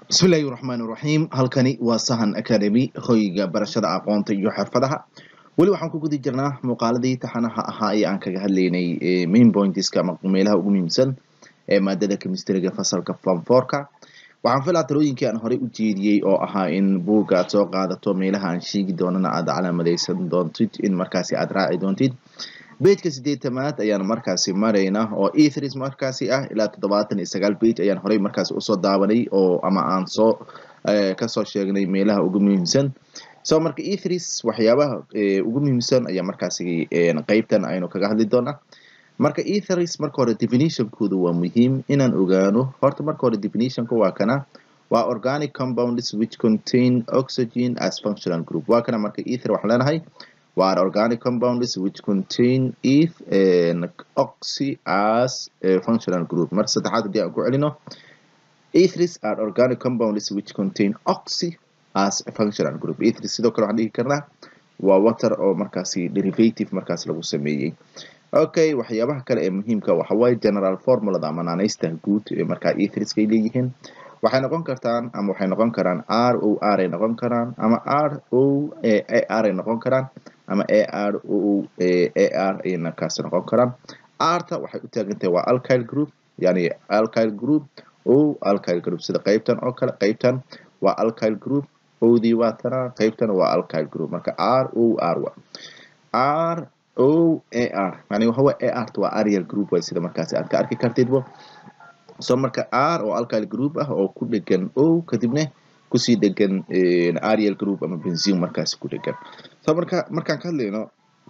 بسم الله الرحمن الرحيم halkani waa sahan academy hoyga barashada aqoonta iyo xirfadaha wali waxaan ku gudi jirnaa muuqaaladii taxanaha ahaa ee aan kaga hadlaynay main pointska ama meelaha ugu muhiimsan ee maadada chemistry-ga fasalka form 4ka waxaan filaa talooyinkii aan horey u jeediyay oo ahaa in buugga aad soo qaadato meelaha aan sheegi doonana aad calaamadaysan doontid in markaasi aad raaci doontid page-ka 8aad ayaan markaasi maraynaa oo E3 markaasi ah ilaa 79 page ayaan horey markaasi usoo daawanay oo ama aan soo kasoo sheegnay meelaha ugu muhiimsan soo marka E3 waxyaabaha ugu muhiimsan ayaa markaasi qaybtan aynu kaga hadli doonaa marka E3 marka hore definition-koodu waa muhiim inaan ogaano horta marka hore definition-ku waa kana waa organic compounds which contain oxygen as functional group waa kana marka E3 waxaan leenahay are organic compounds which contain oxy as a functional group. Mar saddexaad hadii aan ku celino ethers are organic compounds which contain oxy as a functional group. Ethers sidoo kale waxaan dhihi karnaa waa water oo markaasi derivative markaas lagu sameeyay. Okay, waxyaabaha kale ee muhiimka waxa way general formula ama naanaysta guud ee marka ethers ay leeyihiin waxay noqon kartaan ama waxay noqon karaan ROR ay noqon karaan ama ROAR ay noqon karaan ama AR ay markaas noqon karaan R-ta waxay u taagan tahay waa alkyl group yani alkyl group alkyl group sida qaybtan oo kale qaybtan waa alkyl group OD waa tana qaybtan waa alkyl group marka ROR yani waxa way AR waa aryl group way sida markaas aad ka arki kartidbo soo marka R oo alkyl group ah oo ku dhagan O kadibna kusii dhagan aryl group ama benzene markaas ku dhagan soo markaan ka hadlayno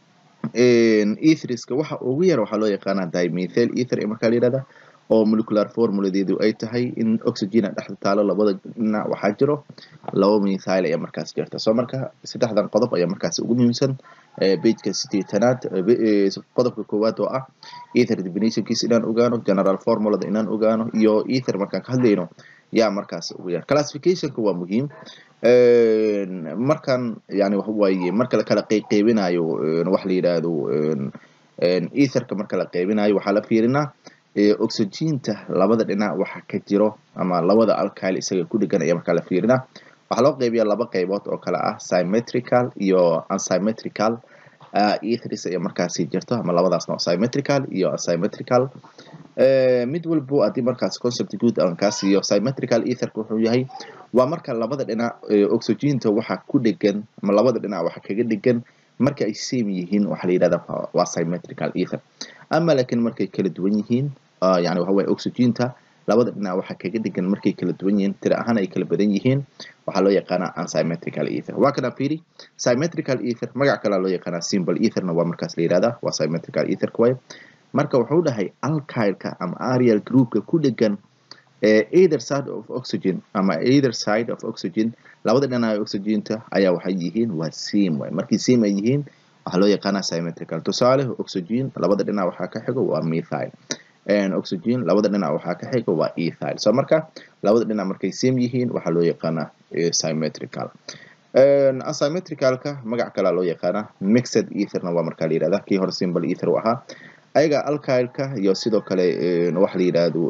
ethers-ka waxa ugu yar waxa loo yaqaan dimethyl ether marka la yiraahdo oo molecular formuladeedu ay tahay in oxygen dhexda taalo labada dhinac waxa jiro laba methyl ay markaas jirta soo marka saddexdan qodob ayaa markaas ugu muhiimsan page-ka 8aad qodobka koowaad oo ah ether definition-kiisa inaan ogaano general formulada inaan ogaano iyo ether markaan ka hadlayno yaa markaas ugu yar classification-ka waa muhiim markan yani waxa waaye marka la kala qaybinayo wax la yiraahdo ether-ka marka la qaybinayo waxa la fiirinaa oxygen-ta labada dhinac waxa ka jiro ama labada alkyl isaga ku dhagan ayaa marka la fiirinaa waxa loo qaybiyaa laba qaybood oo kala ah symmetrical iyo unsymmetrical ethers ayaa markaasi jirto ama labadaas nooc symmetrical iyo unsymmetrical mid walbo hadii markaas concept guud aan ka siiyo symmetrical ether wuxuu yahay waa marka labada dhinac oxygen-ta waxa ku dhagan ama labada dhinac waxa kaga dhagan marka ay same yihiin waxa la yiraahdaa waa symmetrical ether ama laakiin markay kala duwan yihiin yani waxa way oxygen-ta labada dhinac waxa kaga dhagan markay kala duwan yihiin tira ahaan ay kala badan yihiin waxa loo yaqaanaa unsymmetrical ether waa kana fiiri symmetrical ether magac kale loo yaqaanaa simple etherna waa markaas la yiraahdaa waa symmetrical ether way marka wuxuu dhahay alkyl-ka ama aryl group-ka ku dhagan either side of oxygen ama either side of oxygen labada dhinac ee oxygen-ta ayaa waxay yihiin waa same way markii same ay yihiin waxa loo yaqaanaa symmetrical tusaale oxygen labada dhinac waxa ka xigo waa methyl oxygen labada dhinac waxa ka xigo waa ethyl soo marka labada dhinac markay same yihiin waxa loo yaqaanaa symmetrical asymmetrical-ka magac kale loo yaqaanaa mixed etherna waa marka la yiraahdaa kii hore simple ether ahaa ayaga alkyl-ka iyo sidoo kale wax la yiraahdo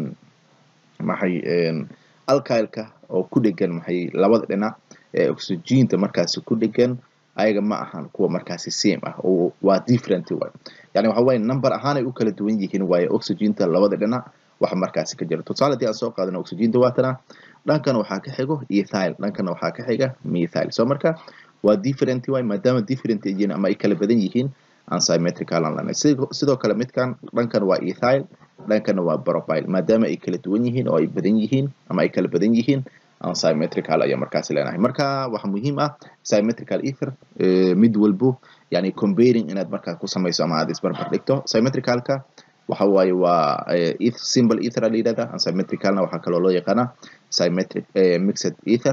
maxay alkyl-ka oo ku dhagan maxay labada dhinac ee oxygen-ta markaas ku dhagan ayaga ma ahan kuwa markaasi same ah oo waa different way yani waxa way number ahaan ay u kala duwan yihiin way oxygen-ta labada dhinac wax markaasi ka jira tusaale hadii aan soo qaadano oxygen-ta waatana dhankan waxa ka xigo ethyl dhankana waxa ka xiga methyl soo marka waa different way maadaama different yihiin ama ay kala badan yihiin unsymmetrical aan sidoo kale midkan dhankan waa ethyl dhankana waa propyl maadaama ay kala duwan yihiin oo ay badan yihiin ama ay kala badan yihiin unsymmetrical ayaa markaas leenahay marka waxa muhiim ah symmetrical ether mid walbo yani comparing inaad markaas ku samayso ama aad isbarbar dhigto symmetrical-ka waxa waaye waa simple ether la yiraahdaa unsymmetrical-na waxa kale oo loo yaqaanaa symmetric mixed ether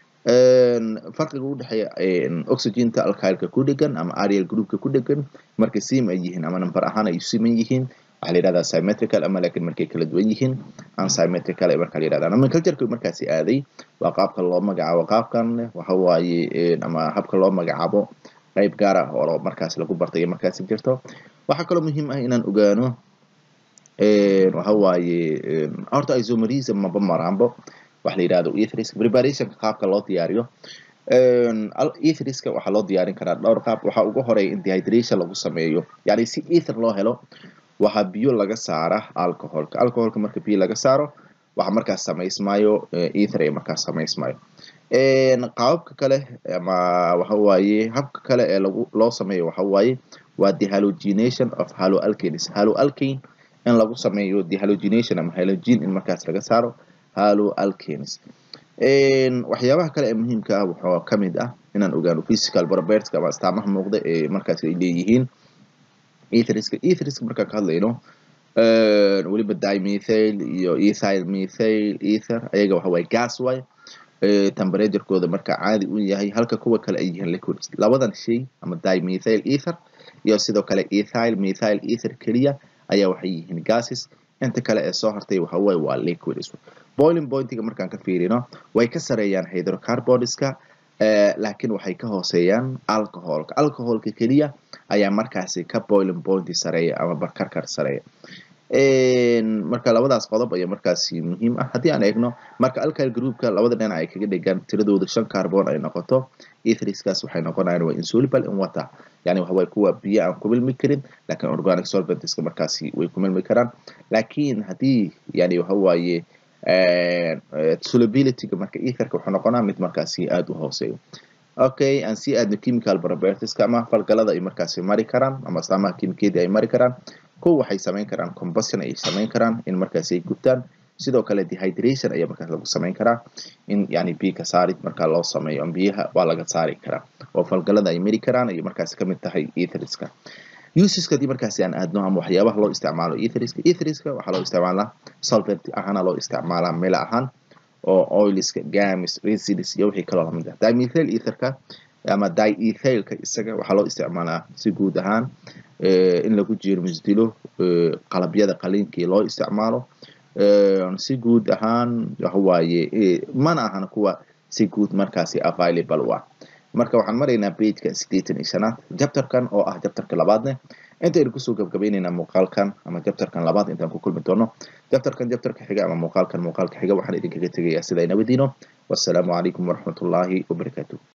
farqiga u dhaxeeya oxygen-ta alkyl-ka ku dhagan ama aryl group-ka ku dhagan marka same ay yihiin ama number ahaan ay same yihiin waxa la yiraahdaa symmetrical ama laakiin markay kala duwan yihiin unsymmetrical ay marka la yiraahdaa nomenclature-ka markaasi aaday waa qaabka loo magacaabo qaabkan waxa waaye ama habka loo magacaabo qayb gaar ah oo markaas lagu bartay markaas jirto waxa kale muhiim ah inaan ogaano waxa waaye horta isomerism ma bamaraanbo wax la yiraahdo etheriska preparation qaabka loo diyaariyo etheriska waxa loo diyaarin karaa dhowr qaab waxa ugu horeeya in dehydration lagu sameeyo yani si ether loo helo waxa biyo laga saara alcoholka marka biyo laga saaro waxa markaas samaysmayo ether ay markaas samaysmayo qaabka kale ama waxa waaye habka kale ee loo sameeyo waxa waaye waa dehalogenation of haloalkanes haloalkane in lagu sameeyo dehalogenation ama halogen in markaas laga saaro haloalkanes waxyaabaha kale ee muhiimka ah waxa kamid ah inaan ogaano physical properties ama astaamaha muuqda ee markaas ay leeyihiin etheriska marka ka hadlayno waliba dimethyl iyo ethyl methyl ether ayaga waxa way gas way temperature-kooda marka caadi u yahay halka kuwa kale ay yihiin liquids labadan shay ama dimethyl ether iyo sidoo kale ethyl methyl ether kaliya ayaa waxay yihiin gases inta kale ee soo hartay waxa way waa liquids boiling point-ga markaan ka fiirino way ka sareeyaan hydrocarbonska laakiin waxay ka hooseeyaan alcoholka kaliya ayaa markaasi ka boiling point sareeya ama barkarkar sareeya marka labadaas qodob ayaa markaasi muhiim ah hadii aan eegno marka alkyl groupka labada dhinac ay kaga dhigaan tiradooda 5 carbon ay noqoto etheriskaas waxay noqonayaan waa insoluble in water yani waxa way kuwa biyo aan ku milmi karin laakiin organic solvents markaasi way ku milmi karaan laakiin hadii yani waxa waaye solubility marka etherka wuxuu noqonaa mid markaasi aad u hooseeyo okay and see add chemical properties kama falgalada ay markaasi mari karaan ama astaamaha kiimikeed ay mari karaan ko waxay sameyn karaan combustion ay sameyn karaan in markaasi ay gubtaan sidoo kale dehydration ayaa markaas lagu sameyn karaa in yani biyo ka saarid marka loo sameeyo biyaha waa laga saari karaa oo falgalada ay mari karaan ay markaasi kamid tahay etheriska useska di markaasi aan aadno ama waxyaabaha loo isticmaalo etheriska waxa loo isticmaalaa solvent ahaan loo isticmaalaa meel ahaan oo oilska games residues iyo wixii kale lamid ah dimethyl etherka ama diethylka isaga waxa loo isticmaalaa si guud ahaan in lagu jeermisdilo qalabyada qalinkii loo isticmaalo si guud ahaan waxa waaye mana ahan kuwa si guud markaasi available waa marka waxaan maraynaa page-ka 85 chapter-kan oo ah chapter-ka labaadne inta ay ku soo gabagabeynayna muuqaalkan ama chapter-kan labaad intaan ku kulmi doono chapter-ka xiga ama muuqaalka xiga waxaan idinkaga tagayaa sida ay nabadiino wassalamu calaykum waraxmatullaahi wabarakaatuh